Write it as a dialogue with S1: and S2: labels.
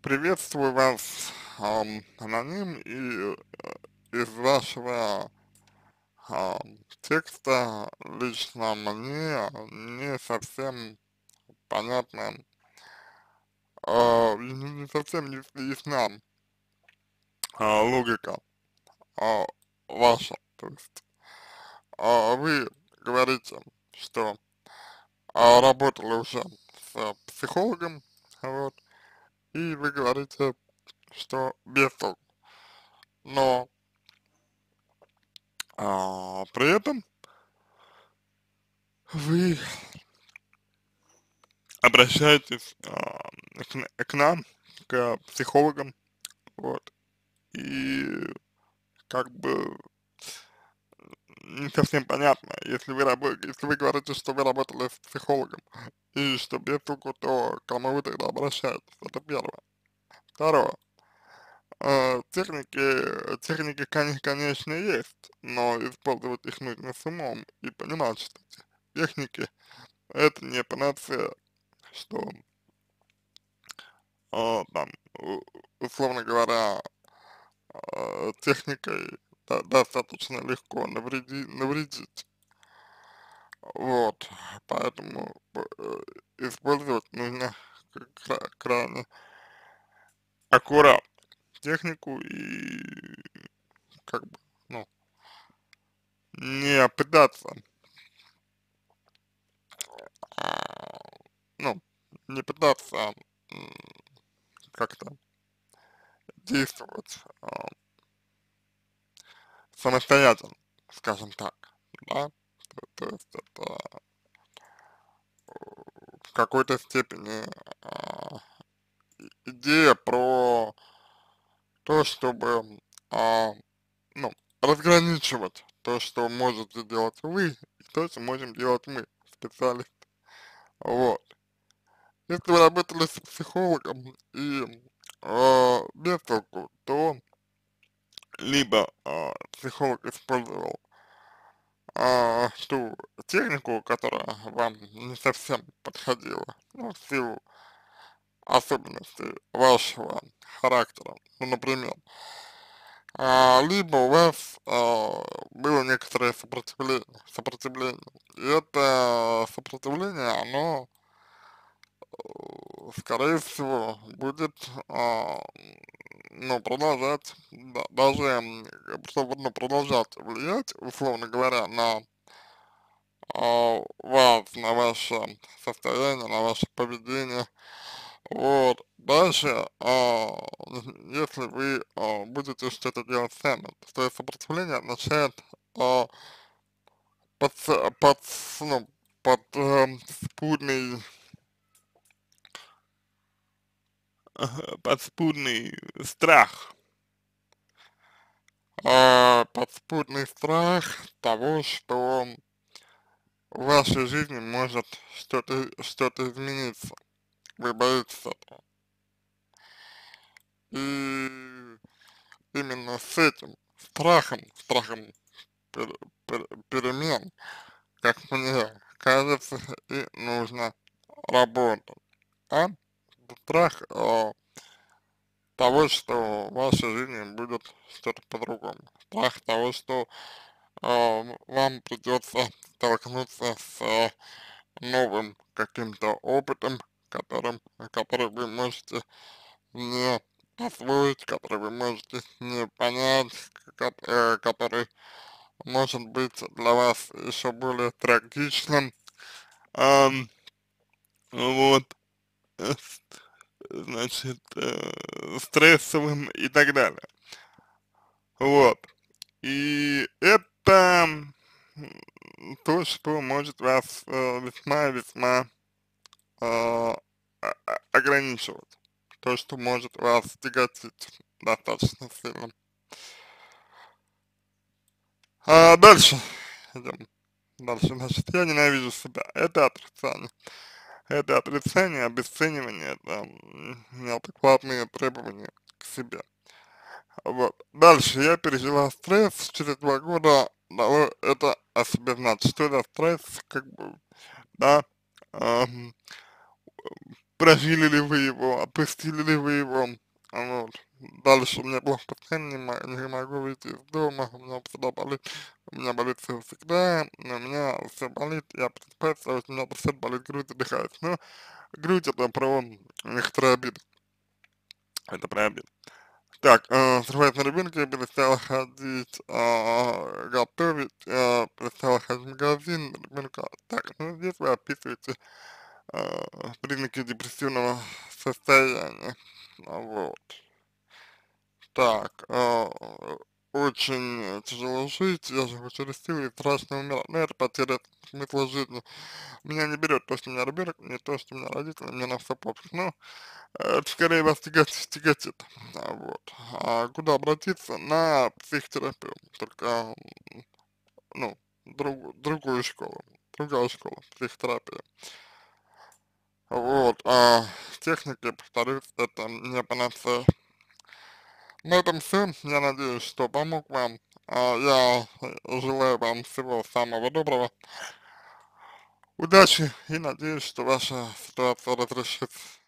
S1: Приветствую вас, аноним, и из вашего текста лично мне не совсем понятно, не совсем ясна логика а, ваша. То есть вы говорите, что работали уже с психологом, вот, и вы говорите, что без толку. Но при этом вы обращаетесь к нам, к психологам, вот, и как бы не совсем понятно, если вы говорите, что вы работали с психологом, и что без толку, то к кому вы тогда обращаетесь, это первое. Второе, конечно, есть, но использовать их нужно с умом и понимать, что техники это не панацея, что там, условно говоря, техникой достаточно легко навредить. Вот, поэтому использовать нужно крайне аккуратно технику и как бы, ну, не пытаться, а, ну, не пытаться как-то действовать самостоятельно, скажем так, да, то есть это в какой-то степени а, идея про то, чтобы, ну, разграничивать то, что можете делать вы, и то, что можем делать мы, специалисты. Вот. Если вы работали с психологом и без толку, то либо психолог использовал ту технику, которая вам не совсем подходила, ну, в силу особенностей вашего характера, ну, например, либо у вас было некоторое сопротивление, и это сопротивление, оно, скорее всего, будет, ну, продолжать, даже, чтобы, ну, продолжать влиять, условно говоря, на вас, на ваше состояние, на ваше поведение. Вот. Дальше, если вы будете что-то делать сами, то есть сопротивление означает а, под, ну, под спудный, подспудный страх, подспудный страх того, что в вашей жизни может что-то измениться. Вы боитесь этого. И именно с этим страхом перемен, как мне кажется, и нужно работать. А страх того, что в вашей жизни будет что-то по-другому. Страх того, что вам придется столкнуться с новым каким-то опытом, который вы можете не освоить, который вы можете не понять, который может быть для вас еще более трагичным, ам, вот, значит, стрессовым и так далее. Вот. И это то, что может вас весьма-весьма ограничивать. То, что может вас тяготить достаточно сильно. Дальше идем. Дальше, значит, я ненавижу себя. Это отрицание. Это отрицание, обесценивание, это неадекватные требования к себе. Вот. Дальше я пережила стресс, через 2 года дало это о себе знать. Что это стресс, как бы, да, в прожили ли вы его, отпустили ли вы его, вот. Дальше мне плохо постоянно, не могу выйти из дома, у меня всегда болит, у меня болит все всегда, у меня все болит, я просыпаюсь, у меня постоянно болит грудь, отдыхает. Ну, грудь это про некоторые обиды, это про обиды. Так, срывает на ребенка, перестала ходить, готовить, перестала ходить в магазин, ребенка. Так, ну здесь вы описываете признаки депрессивного состояния. Вот. Так, очень тяжело жить, я живу через силу и страшно умирать. Ну, это потеря смысла жизни. Меня не берет то, что у меня ребенок, не то, что у меня родители, мне на все пофиг. Ну, это скорее вас тяготит. Вот. А куда обратиться? На психотерапию. Только, ну, другую школу. Другая школа, психотерапия. Вот. А техники, повторюсь, это не панацея. На этом все. Я надеюсь, что помог вам. Я желаю вам всего самого доброго. Удачи и надеюсь, что ваша ситуация разрешится.